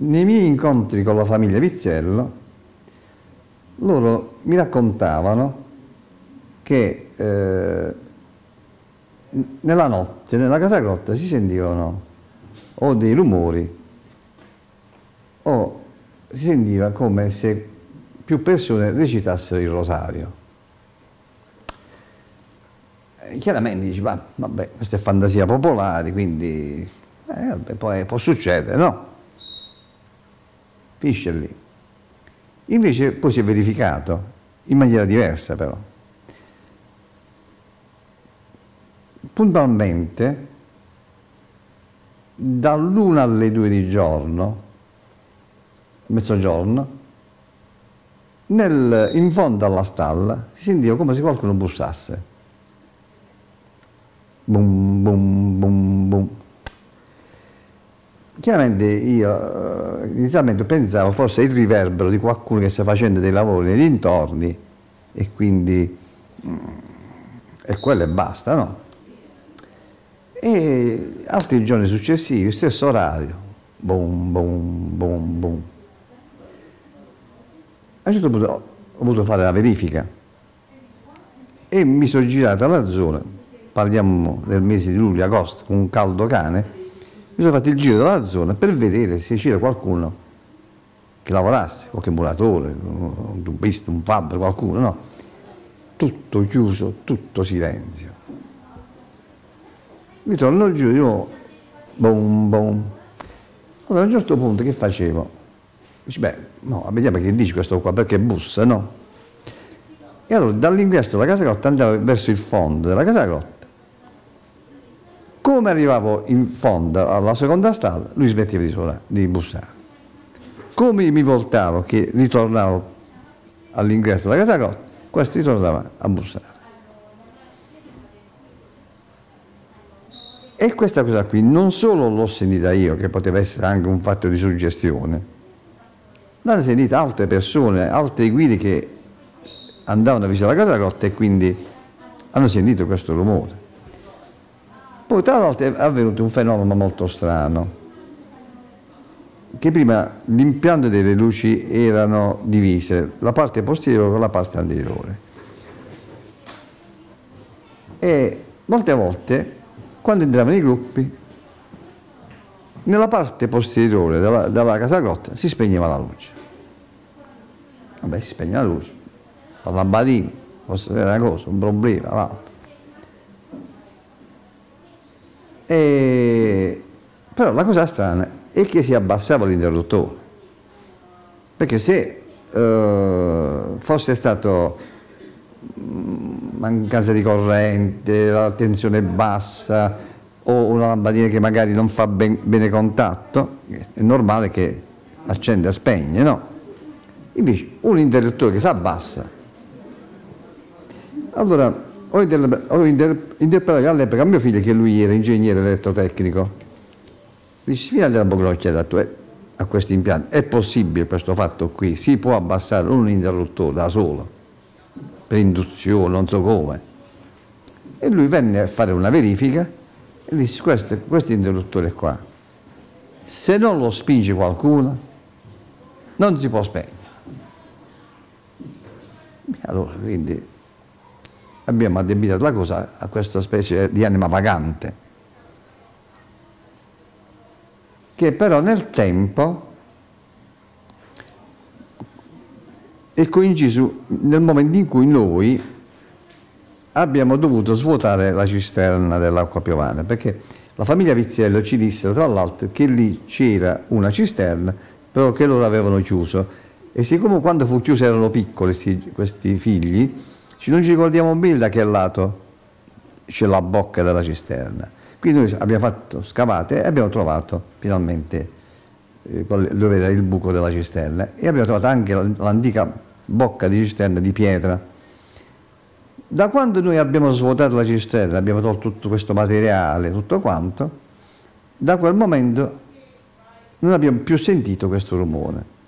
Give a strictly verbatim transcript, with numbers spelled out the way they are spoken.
nei miei incontri con la famiglia Vizzello, loro mi raccontavano che eh, nella notte, nella casa grotta, si sentivano o dei rumori o si sentiva come se più persone recitassero il rosario. E chiaramente dici, ma vabbè, questa è fantasia popolare, quindi eh, vabbè, poi può succedere, no? Finisce lì. Invece poi si è verificato, in maniera diversa però. Puntualmente, dall'una alle due di giorno, mezzogiorno, nel, in fondo alla stalla si sentiva come se qualcuno bussasse. Bum, bum, bum, bum. Chiaramente io inizialmente pensavo fosse il riverbero di qualcuno che sta facendo dei lavori nei dintorni e quindi e quello e basta, no? E altri giorni successivi, stesso orario, boom, boom, boom, boom. A un certo punto ho voluto fare la verifica e mi sono girato alla zona, parliamo del mese di luglio-agosto, con un caldo cane. Mi sono fatto il giro della zona per vedere se c'era qualcuno che lavorasse, qualche muratore, un tubista, un fabbro, qualcuno, no. Tutto chiuso, tutto silenzio. Mi torno giù, io, boom, boom. Allora a un certo punto che facevo? Dici, beh, no, vediamo che dice questo qua, perché bussa, no? E allora dall'ingresso della casa grotta andavo verso il fondo della casa grotta. Come arrivavo in fondo alla seconda stalla, lui smetteva di, suonare, di bussare. Come mi voltavo, che ritornavo all'ingresso della casa grotta, questo ritornava a bussare. E questa cosa qui non solo l'ho sentita io, che poteva essere anche un fatto di suggestione, l'hanno sentita altre persone, altre guide che andavano a visitare la casa grotta e quindi hanno sentito questo rumore. Poi tra l'altro è avvenuto un fenomeno molto strano, che prima l'impianto delle luci erano divise, la parte posteriore con la parte anteriore. E molte volte, quando entravano i gruppi, nella parte posteriore della, della casa grotta si spegneva la luce. Vabbè, si spegne la luce, la lampadina, fosse una cosa, un problema, l'altro. E... però la cosa strana è che si abbassava l'interruttore, perché se eh, fosse stato mancanza di corrente, la tensione bassa o una lampadina che magari non fa ben, bene contatto, è normale che accende e spegne, no? Invece un interruttore che si abbassa. Allora ho, inter ho inter interpretato all'epoca a mio figlio, che lui era ingegnere elettrotecnico, dice, fino a dare un po' un'occhiata a questi impianti, è possibile questo fatto qui? Si può abbassare un interruttore da solo, per induzione, non so come. E lui venne a fare una verifica e disse, questo, questo interruttore qua, se non lo spinge qualcuno, non si può spegnere. Allora, quindi abbiamo addebitato la cosa a questa specie di anima vagante, che però nel tempo è coinciso nel momento in cui noi abbiamo dovuto svuotare la cisterna dell'acqua piovana, perché la famiglia Vizzello ci disse tra l'altro che lì c'era una cisterna, però che loro avevano chiuso, e siccome quando fu chiusa erano piccoli questi, questi figli, non ci ricordiamo bene da che lato c'è la bocca della cisterna. Quindi noi abbiamo fatto scavate e abbiamo trovato finalmente eh, dove era il buco della cisterna, e abbiamo trovato anche l'antica bocca di cisterna di pietra. Da quando noi abbiamo svuotato la cisterna, abbiamo tolto tutto questo materiale, tutto quanto, da quel momento non abbiamo più sentito questo rumore.